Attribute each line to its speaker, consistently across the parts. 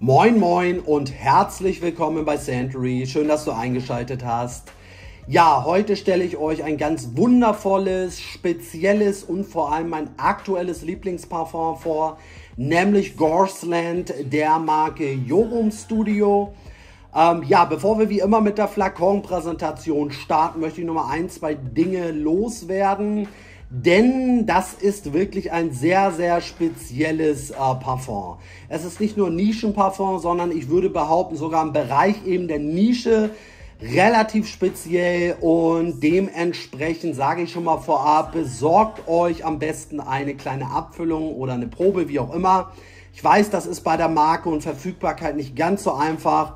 Speaker 1: Moin moin und herzlich willkommen bei Santory. Schön, dass du eingeschaltet hast. Ja, heute stelle ich euch ein ganz wundervolles, spezielles und vor allem mein aktuelles Lieblingsparfum vor, nämlich Gorsland der Marke Jorum Studio. Bevor wir wie immer mit der Flakon-Präsentation starten, möchte ich nochmal ein, zwei Dinge loswerden. Denn das ist wirklich ein sehr, sehr spezielles Parfum. Es ist nicht nur Nischenparfum, sondern ich würde behaupten, sogar im Bereich eben der Nische relativ speziell. Und dementsprechend sage ich schon mal vorab, besorgt euch am besten eine kleine Abfüllung oder eine Probe, wie auch immer. Ich weiß, das ist bei der Marke und Verfügbarkeit nicht ganz so einfach,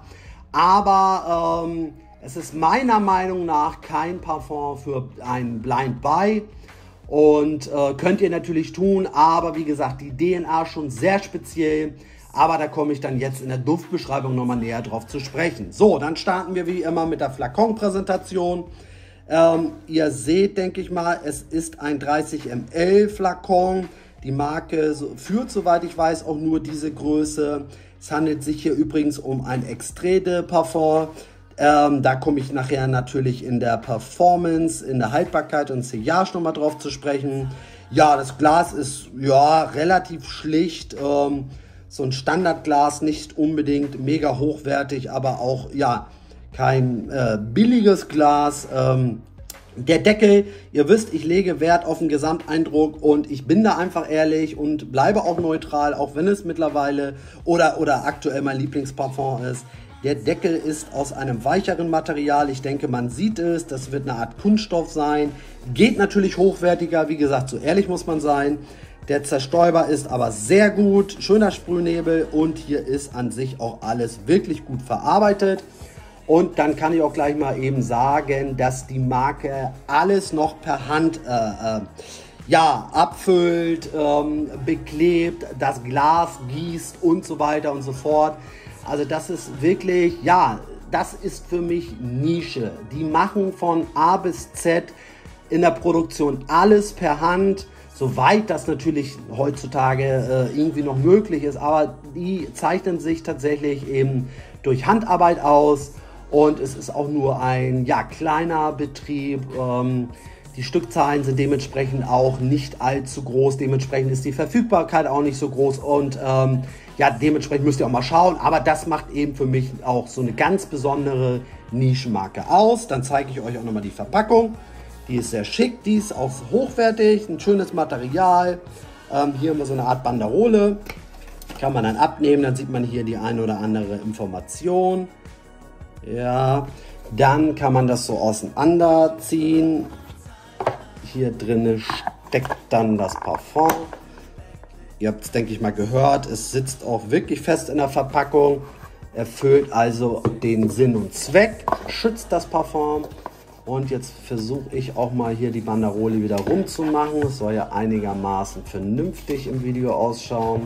Speaker 1: aber es ist meiner Meinung nach kein Parfum für ein Blind Buy. Und könnt ihr natürlich tun, aber wie gesagt, die DNA schon sehr speziell. Aber da komme ich dann jetzt in der Duftbeschreibung nochmal näher drauf zu sprechen. So, dann starten wir wie immer mit der Flakon-Präsentation. Ihr seht, denke ich mal, es ist ein 30 ml Flakon. Die Marke führt, soweit ich weiß, auch nur diese Größe. Es handelt sich hier übrigens um ein Extrait de Parfum. Da komme ich nachher natürlich in der Performance, in der Haltbarkeit und Sillage nochmal drauf zu sprechen. Ja, das Glas ist ja relativ schlicht, so ein Standardglas, nicht unbedingt mega hochwertig, aber auch ja kein billiges Glas. Der Deckel, ihr wisst, ich lege Wert auf den Gesamteindruck und ich bin da einfach ehrlich und bleibe auch neutral, auch wenn es mittlerweile oder aktuell mein Lieblingsparfum ist. Der Deckel ist aus einem weicheren Material. Ich denke, man sieht es. Das wird eine Art Kunststoff sein. Geht natürlich hochwertiger. Wie gesagt, so ehrlich muss man sein. Der Zerstäuber ist aber sehr gut. Schöner Sprühnebel. Und hier ist an sich auch alles wirklich gut verarbeitet. Und dann kann ich auch gleich mal eben sagen, dass die Marke alles noch per Hand abfüllt, beklebt, das Glas gießt und so weiter und so fort. Also das ist wirklich, ja, das ist für mich Nische. Die machen von A bis Z in der Produktion alles per Hand, soweit das natürlich heutzutage irgendwie noch möglich ist. Aber die zeichnen sich tatsächlich eben durch Handarbeit aus und es ist auch nur ein kleiner Betrieb. Die Stückzahlen sind dementsprechend auch nicht allzu groß, dementsprechend ist die Verfügbarkeit auch nicht so groß und dementsprechend müsst ihr auch mal schauen, aber das macht eben für mich auch so eine ganz besondere Nischenmarke aus. Dann zeige ich euch auch nochmal die Verpackung, die ist sehr schick, die ist auch hochwertig, ein schönes Material. Hier haben wir so eine Art Banderole, kann man dann abnehmen, dann sieht man hier die eine oder andere Information. Ja, dann kann man das so auseinanderziehen. Hier drin steckt dann das Parfum. Ihr habt es, denke ich mal, gehört. Es sitzt auch wirklich fest in der Verpackung. Erfüllt also den Sinn und Zweck. Schützt das Parfum. Und jetzt versuche ich auch mal hier die Banderole wieder rumzumachen. Es soll ja einigermaßen vernünftig im Video ausschauen.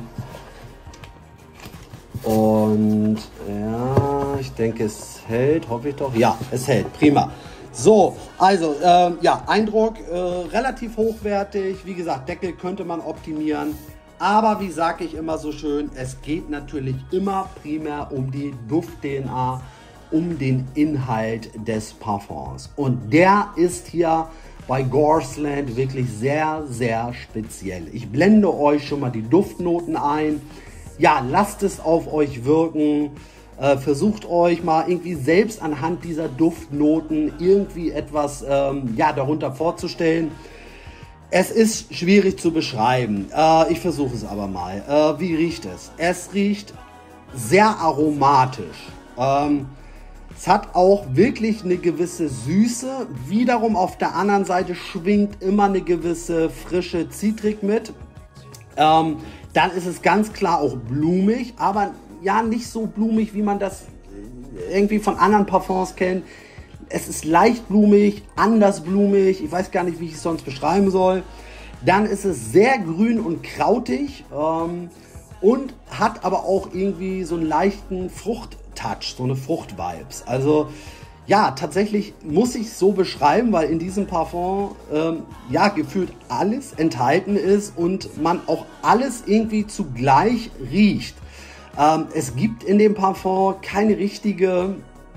Speaker 1: Und ja, ich denke, es hält. Hoffe ich doch. Ja, es hält. Prima. So, also, Eindruck relativ hochwertig. Wie gesagt, Deckel könnte man optimieren. Aber wie sage ich immer so schön, es geht natürlich immer primär um die Duft-DNA, um den Inhalt des Parfums. Und der ist hier bei Gorsland wirklich sehr, sehr speziell. Ich blende euch schon mal die Duftnoten ein. Ja, lasst es auf euch wirken. Versucht euch mal irgendwie selbst anhand dieser Duftnoten irgendwie etwas darunter vorzustellen. Es ist schwierig zu beschreiben. Ich versuche es aber mal. Wie riecht es? Es riecht sehr aromatisch. Es hat auch wirklich eine gewisse Süße. Wiederum auf der anderen Seite schwingt immer eine gewisse frische Zitrik mit. Dann ist es ganz klar auch blumig, aber ja, nicht so blumig, wie man das irgendwie von anderen Parfums kennt. Es ist leicht blumig, anders blumig. Ich weiß gar nicht, wie ich es sonst beschreiben soll. Dann ist es sehr grün und krautig und hat aber auch irgendwie so einen leichten Fruchttouch, so eine Fruchtvibes. Also ja, tatsächlich muss ich es so beschreiben, weil in diesem Parfum gefühlt alles enthalten ist und man auch alles irgendwie zugleich riecht. Es gibt in dem Parfum keine richtige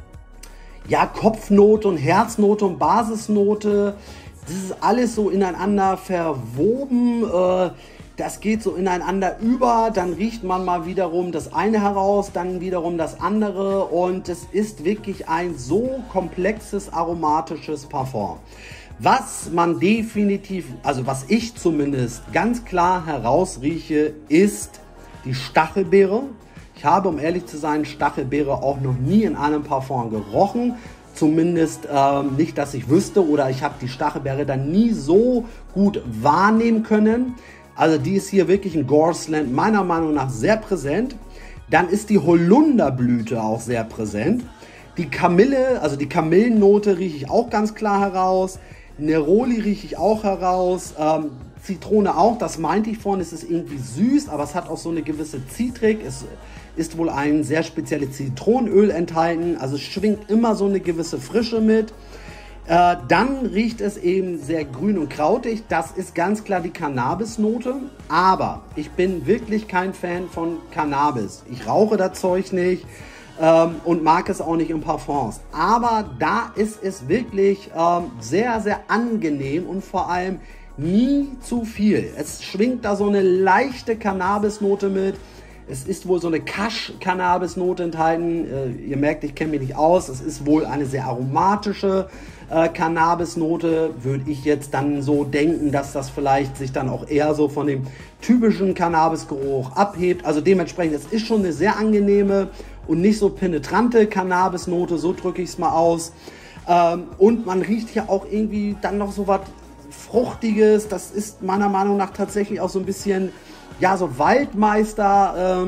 Speaker 1: Kopfnote und Herznote und Basisnote. Das ist alles so ineinander verwoben. Das geht so ineinander über. Dann riecht man mal wiederum das eine heraus, dann wiederum das andere. Und es ist wirklich ein so komplexes aromatisches Parfum. Was man definitiv, also was ich zumindest ganz klar herausrieche, ist die Stachelbeere. Ich habe, um ehrlich zu sein, Stachelbeere auch noch nie in einem Parfum gerochen. Zumindest nicht, dass ich wüsste, oder ich habe die Stachelbeere dann nie so gut wahrnehmen können. Also die ist hier wirklich in Gorsland meiner Meinung nach sehr präsent. Dann ist die Holunderblüte auch sehr präsent. Die Kamille, also die Kamillennote rieche ich auch ganz klar heraus. Neroli rieche ich auch heraus. Zitrone auch, das meinte ich vorhin, es ist irgendwie süß, aber es hat auch so eine gewisse Zitrik. Es ist wohl ein sehr spezielles Zitronenöl enthalten, also es schwingt immer so eine gewisse Frische mit. Dann riecht es eben sehr grün und krautig, das ist ganz klar die Cannabis-Note, aber ich bin wirklich kein Fan von Cannabis. Ich rauche das Zeug nicht und mag es auch nicht in Parfums, aber da ist es wirklich sehr, sehr angenehm und vor allem nie zu viel. Es schwingt da so eine leichte Cannabis-Note mit. Es ist wohl so eine Kasch-Cannabis-Note enthalten. Ihr merkt, ich kenne mich nicht aus. Es ist wohl eine sehr aromatische Cannabis-Note. Würde ich jetzt dann so denken, dass das vielleicht sich dann auch eher so von dem typischen Cannabis-Geruch abhebt. Also dementsprechend, es ist schon eine sehr angenehme und nicht so penetrante Cannabis-Note. So drücke ich es mal aus. Und man riecht hier auch irgendwie dann noch so was Fruchtiges. Das ist meiner Meinung nach tatsächlich auch so ein bisschen, ja, so Waldmeister,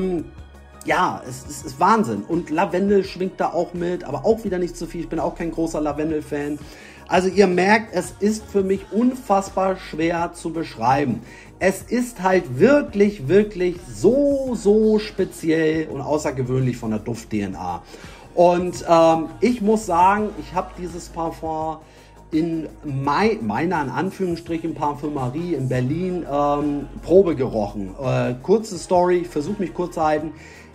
Speaker 1: es ist Wahnsinn. Und Lavendel schwingt da auch mit, aber auch wieder nicht zu viel. Ich bin auch kein großer Lavendel-Fan. Also ihr merkt, es ist für mich unfassbar schwer zu beschreiben. Es ist halt wirklich, wirklich so speziell und außergewöhnlich von der Duft-DNA. Und ich muss sagen, ich habe dieses Parfum in meiner, in Anführungsstrichen, Parfümerie in Berlin Probe gerochen. Kurze Story, ich versuche mich kurz zu halten.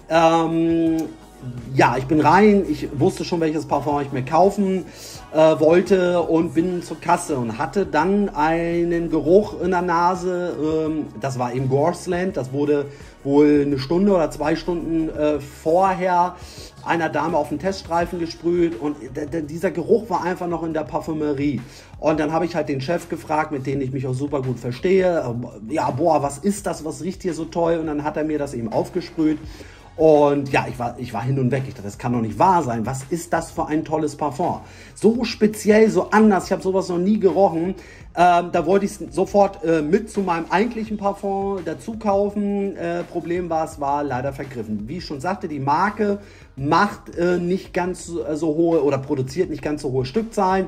Speaker 1: Ich bin rein, ich wusste schon, welches Parfum ich mir kaufen wollte und bin zur Kasse und hatte dann einen Geruch in der Nase. Das war eben Gorsland, das wurde wohl eine Stunde oder 2 Stunden vorher einer Dame auf den Teststreifen gesprüht und dieser Geruch war einfach noch in der Parfümerie. Und dann habe ich halt den Chef gefragt, mit dem ich mich auch super gut verstehe. Ja, boah, was ist das? Was riecht hier so toll? Und dann hat er mir das eben aufgesprüht. Und ja, ich war hin und weg. Ich dachte, das kann doch nicht wahr sein. Was ist das für ein tolles Parfum? So speziell, so anders. Ich habe sowas noch nie gerochen. Da wollte ich es sofort mit zu meinem eigentlichen Parfum dazu kaufen. Problem war, es war leider vergriffen. Wie ich schon sagte, die Marke macht nicht ganz so hohe oder produziert nicht ganz so hohe Stückzahlen.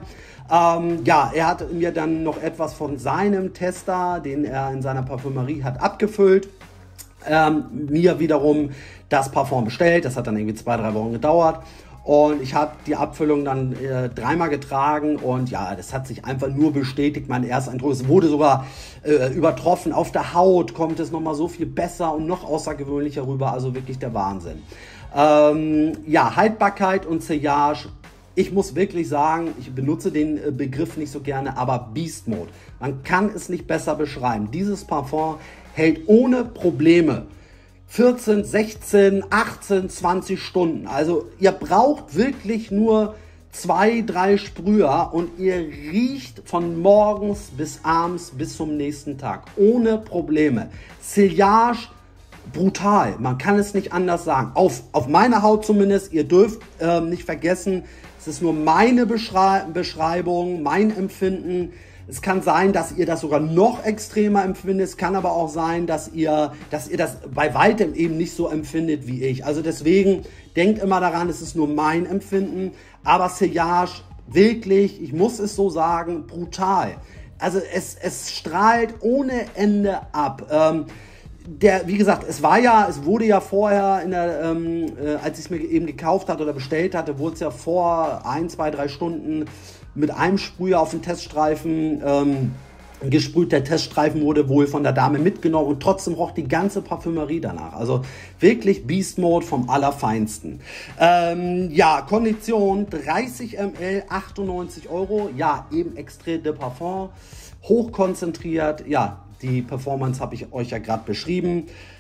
Speaker 1: Er hat mir dann noch etwas von seinem Tester, den er in seiner Parfümerie hat, abgefüllt. Mir wiederum das Parfum bestellt. Das hat dann irgendwie 2-3 Wochen gedauert. Und ich habe die Abfüllung dann 3-mal getragen und ja, das hat sich einfach nur bestätigt, mein Ersteindruck. Es wurde sogar übertroffen. Auf der Haut kommt es nochmal so viel besser und noch außergewöhnlicher rüber. Also wirklich der Wahnsinn. Haltbarkeit und Sillage. Ich muss wirklich sagen, ich benutze den Begriff nicht so gerne, aber Beast Mode. Man kann es nicht besser beschreiben. Dieses Parfum hält ohne Probleme 14, 16, 18, 20 Stunden. Also ihr braucht wirklich nur 2-3 Sprüher und ihr riecht von morgens bis abends bis zum nächsten Tag. Ohne Probleme. Sillage brutal. Man kann es nicht anders sagen. Auf meine Haut zumindest. Ihr dürft nicht vergessen, es ist nur meine Beschreibung, mein Empfinden. Es kann sein, dass ihr das sogar noch extremer empfindet. Es kann aber auch sein, dass ihr das bei weitem eben nicht so empfindet wie ich. Also deswegen denkt immer daran, es ist nur mein Empfinden. Aber Sillage, wirklich, ich muss es so sagen, brutal. Also es strahlt ohne Ende ab. Wie gesagt, es wurde ja vorher, als ich es mir eben gekauft hatte oder bestellt hatte, wurde es ja vor 1, 2, 3 Stunden mit einem Sprüher auf den Teststreifen gesprüht. Der Teststreifen wurde wohl von der Dame mitgenommen und trotzdem roch die ganze Parfümerie danach. Also wirklich Beast Mode vom Allerfeinsten. Ja, Kondition 30 ml, 98 Euro. Ja, eben Extrait de Parfum, hochkonzentriert. Ja, die Performance habe ich euch ja gerade beschrieben.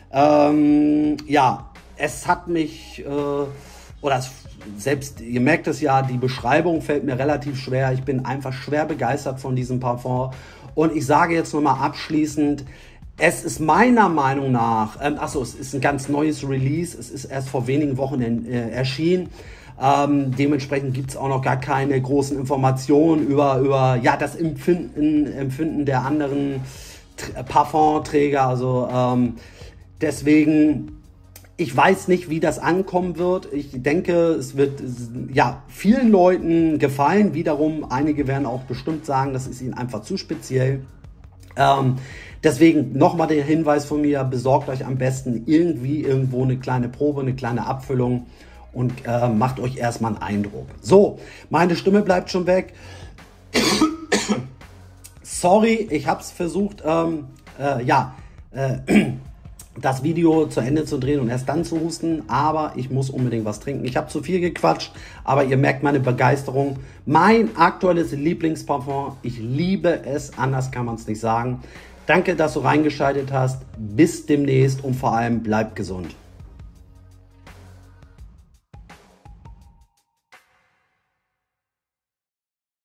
Speaker 1: Ja, es hat mich, selbst, ihr merkt es ja, die Beschreibung fällt mir relativ schwer. Ich bin einfach schwer begeistert von diesem Parfum. Und ich sage jetzt nochmal abschließend, es ist meiner Meinung nach, es ist ein ganz neues Release, es ist erst vor wenigen Wochen erschienen. Dementsprechend gibt es auch noch gar keine großen Informationen über ja, das Empfinden der anderen Parfumträger. Also deswegen, ich weiß nicht, wie das ankommen wird. Ich denke, es wird ja vielen Leuten gefallen. Wiederum, einige werden auch bestimmt sagen, das ist ihnen einfach zu speziell. Deswegen nochmal der Hinweis von mir, besorgt euch am besten irgendwo eine kleine Probe, eine kleine Abfüllung und macht euch erstmal einen Eindruck. So, meine Stimme bleibt schon weg. Sorry, ich habe es versucht, das Video zu Ende zu drehen und erst dann zu husten, aber ich muss unbedingt was trinken. Ich habe zu viel gequatscht, aber ihr merkt meine Begeisterung. Mein aktuelles Lieblingsparfum, ich liebe es, anders kann man es nicht sagen. Danke, dass du reingeschaltet hast. Bis demnächst und vor allem bleib gesund.